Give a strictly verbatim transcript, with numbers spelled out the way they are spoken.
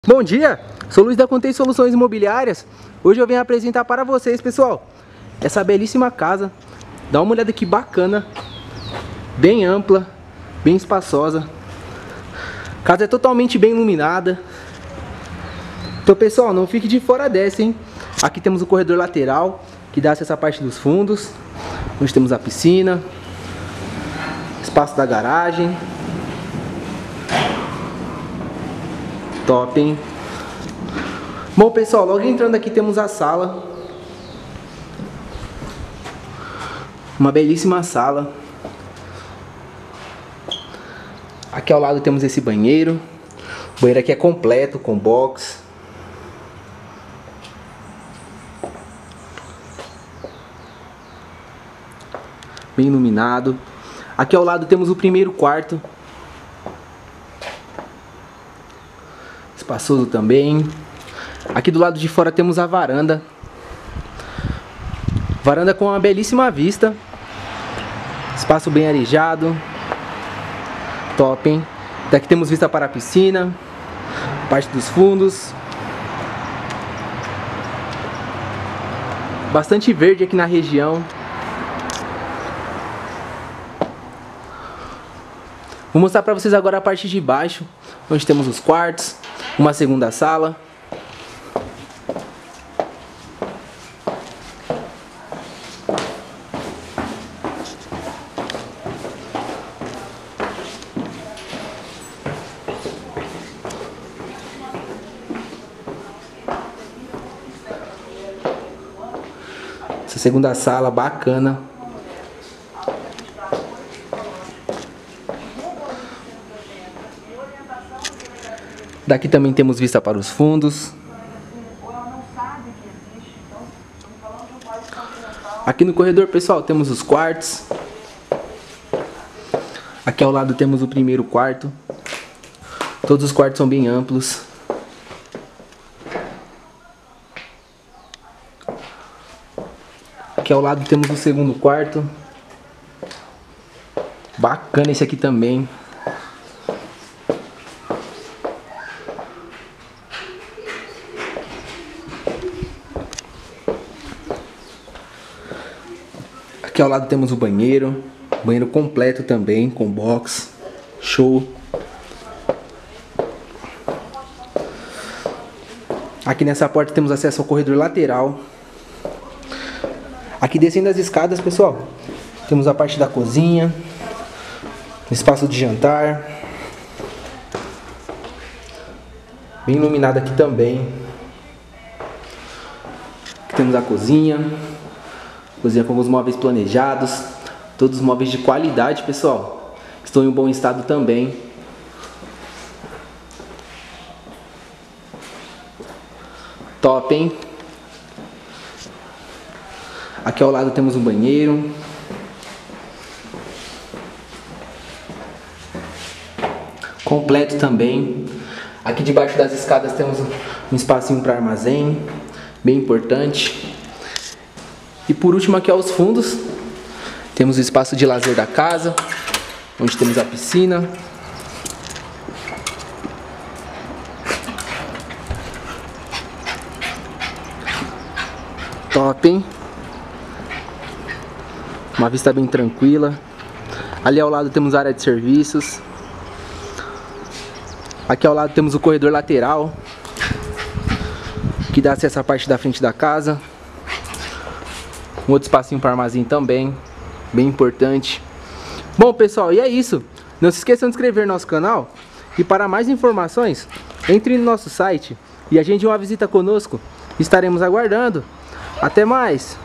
Bom dia, sou Luiz da Contei Soluções Imobiliárias. Hoje eu venho apresentar para vocês, pessoal, essa belíssima casa. Dá uma olhada que bacana, bem ampla, bem espaçosa. A casa é totalmente bem iluminada. Então, pessoal, não fique de fora dessa, hein? Aqui temos o corredor lateral, que dá acesso à parte dos fundos. Onde temos a piscina, espaço da garagem. Top, hein? Bom, pessoal, logo entrando aqui temos a sala. Uma belíssima sala. Aqui ao lado temos esse banheiro. O banheiro aqui é completo, com box. Bem iluminado. Aqui ao lado temos o primeiro quarto. Espaçoso também. Aqui do lado de fora temos a varanda. Varanda com uma belíssima vista. Espaço bem arejado. Top, hein? Daqui temos vista para a piscina, parte dos fundos. Bastante verde aqui na região. Vou mostrar para vocês agora a parte de baixo, onde temos os quartos, uma segunda sala. Essa segunda sala bacana. Daqui também temos vista para os fundos. Aqui no corredor, pessoal, temos os quartos. Aqui ao lado temos o primeiro quarto. Todos os quartos são bem amplos. Aqui ao lado temos o segundo quarto. Bacana esse aqui também. Aqui ao lado temos o banheiro. Banheiro completo também, com box. Show. Aqui nessa porta temos acesso ao corredor lateral. Aqui descendo as escadas, pessoal, temos a parte da cozinha, espaço de jantar, bem iluminado aqui também. Aqui temos a cozinha, cozinha com os móveis planejados, todos os móveis de qualidade, pessoal, estão em um bom estado também. Top, hein? Aqui ao lado temos um banheiro. Completo também. Aqui debaixo das escadas temos um espacinho para armazém, bem importante. E por último, aqui aos fundos, temos o espaço de lazer da casa, onde temos a piscina. Top, hein? Uma vista bem tranquila. Ali ao lado temos a área de serviços. Aqui ao lado temos o corredor lateral, que dá acesso à parte da frente da casa. Um outro espacinho para armazém também, bem importante. Bom, pessoal, e é isso. Não se esqueçam de inscrever no nosso canal. E para mais informações, entre no nosso site e agende uma visita conosco. Estaremos aguardando. Até mais!